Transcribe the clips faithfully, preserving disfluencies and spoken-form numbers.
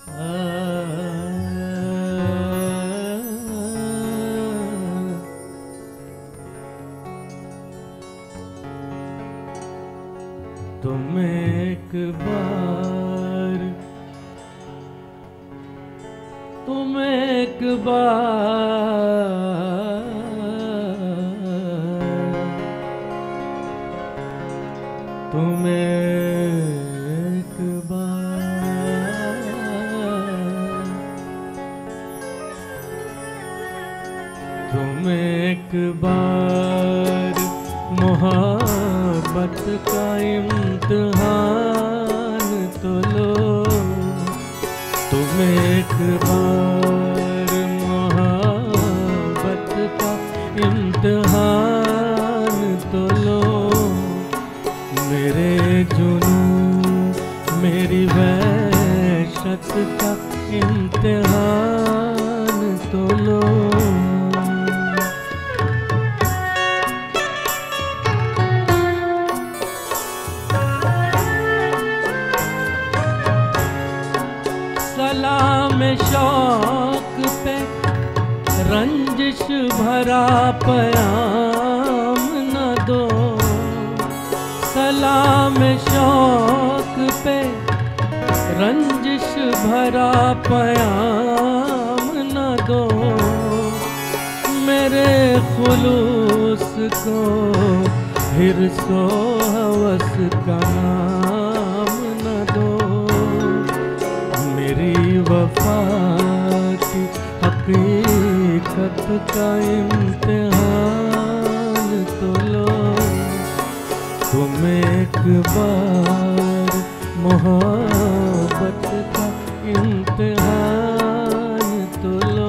तुम एक बार, तुम एक बार, तुम एक बार, तुम एक बार मोहब्बत का इम्तिहान तो लो। तुम एक बार मोहब्बत का इम्तिहान तो लो। मेरे जुनून मेरी वहशत का इम्तिहान तो लो। सलाम शौक पे रंजिश भरा पयाम न दो। सलाम शौक पे रंजिश भरा पयाम न दो। मेरे खुलूस को हिर्सो हवस का नाम न दो। मेरी वफा की हकीकत का इम्तिहान तो लो। तुम एक बार मोहब्बत का इम्तिहान तो लो।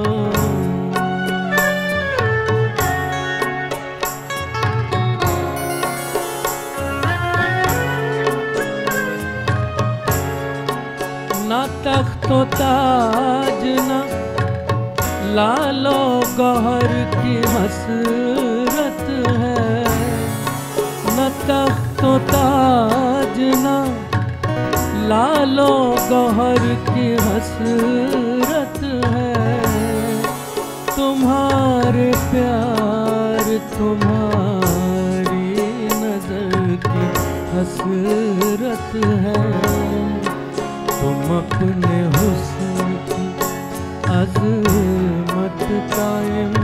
ना तख्तो ताज ना लालो गौहर की हसरत है। न तख्तो ताज ना लालो गौहर की हसरत है। तुम्हारे प्यार तुम्हारी नजर की हसरत है। तुम अपने हुस्न की अज़मत कायम